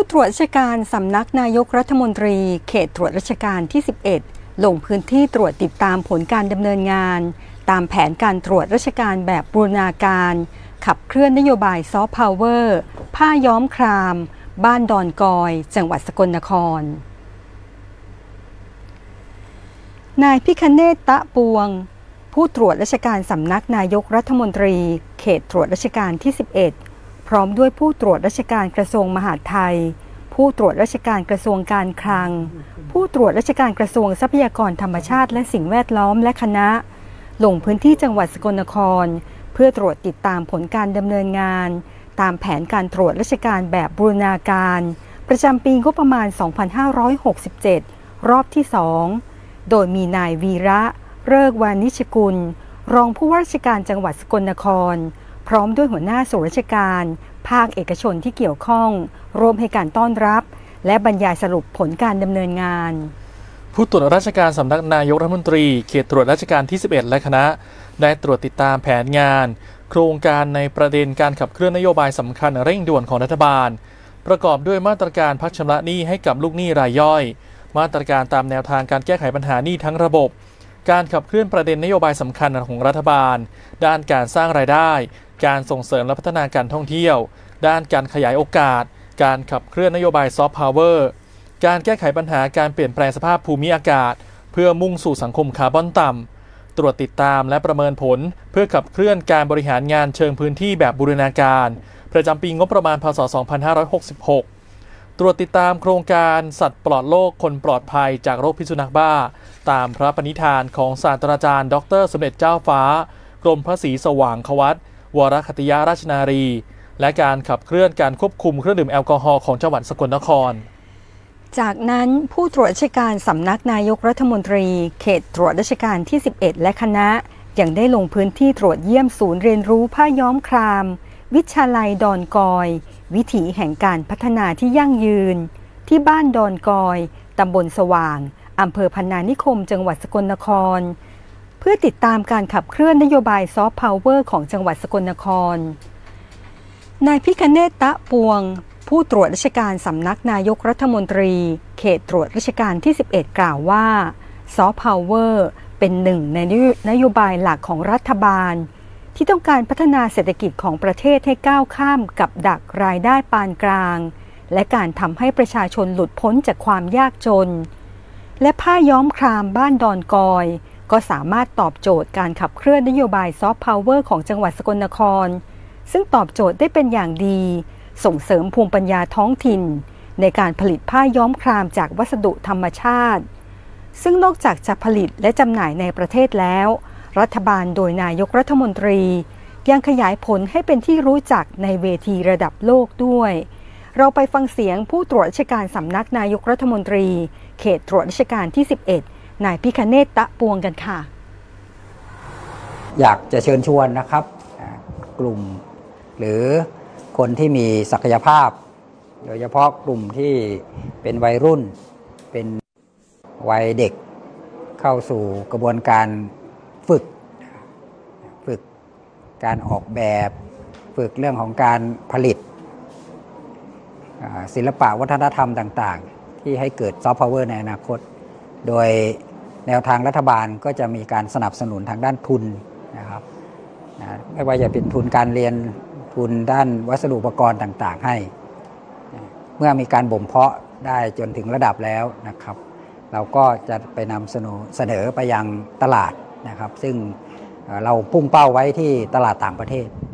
ตรวจราชการสำนักนายกรัฐมนตรีเขตตรวจราชการที่ 11 ลงพื้นที่ตรวจติดตามผลการดำเนินงานตามแผนการตรวจราชการแบบบูรณาการขับเคลื่อนนโยบายซอฟต์พาวเวอร์ผ้าย้อมครามบ้านดอนกอยจังหวัดสกลนครนายพิคเนศ ตะปวงผู้ตรวจราชการสำนักนายกรัฐมนตรีเขตตรวจราชการที่ 11 พร้อมด้วยผู้ตรวจราชการกระทรวงมหาดไทยผู้ตรวจราชการกระทรวงการคลังผู้ตรวจราชการกระทรวงทรัพยากรธรรมชาติและสิ่งแวดล้อมและคณะลงพื้นที่จังหวัดสกลนครเพื่อตรวจติดตามผลการดำเนินงานตามแผนการตรวจราชการแบบบูรณาการประจำปีงบประมาณ 2567 รอบที่ 2 โดยมีนายวีระฤกษ์วานิชกุลรองผู้ว่าราชการจังหวัดสกลนครพร้อมด้วยหัวหน้าส่วนราชการภาคเอกชนที่เกี่ยวข้องร่วมให้การต้อนรับและบรรยายสรุปผลการดำเนินงานผู้ตรวจราชการสำนักนายกรัฐมนตรีเขตตรวจราชการที่ 11 และคณะได้ตรวจติดตามแผนงานโครงการในประเด็นการขับเคลื่อนนโยบายสำคัญเร่งด่วนของรัฐบาลประกอบด้วยมาตรการพักชำระหนี้ให้กับลูกหนี้รายย่อยมาตรการตามแนวทางการแก้ไขปัญหาหนี้ทั้งระบบการขับเคลื่อนประเด็นนโยบายสำคัญของรัฐบาลด้านการสร้างรายได้การส่งเสริมและพัฒนาการท่องเที่ยวด้านการขยายโอกาสการขับเคลื่อนนโยบายซอฟต์พาวเวอร์การแก้ไขปัญหาการเปลี่ยนแปลงสภาพภูมิอากาศเพื่อมุ่งสู่สังคมคาร์บอนต่ำตรวจติดตามและประเมินผลเพื่อขับเคลื่อนการบริหารงานเชิงพื้นที่แบบบูรณาการประจำปีงบประมาณพ.ศ. 2566ตรวจติดตามโครงการสัตว์ปลอดโรคคนปลอดภัยจากโรคพิษสุนัขบ้าตามพระปณิธานของศาสตราจารย์ดร.สมเด็จเจ้าฟ้ากรมพระศรีสว่างควัตรวรคัตยราชนารีและการขับเคลื่อนการควบคุมเครื่องดื่มแอลกอฮอล์ของจังหวัดสกลนครจากนั้นผู้ตรวจราชการสำนักนายกรัฐมนตรีเขตตรวจราชการที่ 11 และคณะยังได้ลงพื้นที่ตรวจเยี่ยมศูนย์เรียนรู้ผ้าย้อมครามวิชาลัยดอนกอยวิถีแห่งการพัฒนาที่ยั่งยืนที่บ้านดอนกอยตำบลสว่างอำเภอพนานิคมจังหวัดสกลนครเพื่อติดตามการขับเคลื่อนนโยบายซอฟต์พาวเวอร์ของจังหวัดสกลนครนายพิคเนศ ตะปวงผู้ตรวจราชการสำนักนายกรัฐมนตรีเขตตรวจราชการที่ 11 กล่าวว่าซอฟต์พาวเวอร์เป็นหนึ่งในนโยบายหลักของรัฐบาลที่ต้องการพัฒนาเศรษฐกิจของประเทศให้ก้าวข้ามกับดักรายได้ปานกลางและการทำให้ประชาชนหลุดพ้นจากความยากจนและผ้าย้อมครามบ้านดอนกอยก็สามารถตอบโจทย์การขับเคลื่อนนโยบายซอฟต์พาวเวอร์ของจังหวัดสกลนครซึ่งตอบโจทย์ได้เป็นอย่างดีส่งเสริมภูมิปัญญาท้องถิ่นในการผลิตผ้าย้อมครามจากวัสดุธรรมชาติซึ่งนอกจากจะผลิตและจำหน่ายในประเทศแล้วรัฐบาลโดยนายกรัฐมนตรียังขยายผลให้เป็นที่รู้จักในเวทีระดับโลกด้วยเราไปฟังเสียงผู้ตรวจราชการสำนักนายกรัฐมนตรีเขตตรวจราชการที่ 11 นายพิคเนศ ตะปวงกันค่ะอยากจะเชิญชวนนะครับกลุ่มหรือคนที่มีศักยภาพโดยเฉพาะกลุ่มที่เป็นวัยรุ่นเป็นวัยเด็กเข้าสู่กระบวนการฝึกการออกแบบฝึกเรื่องของการผลิตศิลปะวัฒนธรรมต่างๆที่ให้เกิดซอฟต์พาวเวอร์ในอนาคตโดยแนวทางรัฐบาลก็จะมีการสนับสนุนทางด้านทุนนะครับไม่ว่าจะเป็นทุนการเรียนทุนด้านวัสดุอุปกรณ์ต่างๆให้เมื่อมีการบ่มเพาะได้จนถึงระดับแล้วนะครับเราก็จะไปนำเสนอไปยังตลาดนะครับซึ่งเราพุ่งเป้าไว้ที่ตลาดต่างประเทศ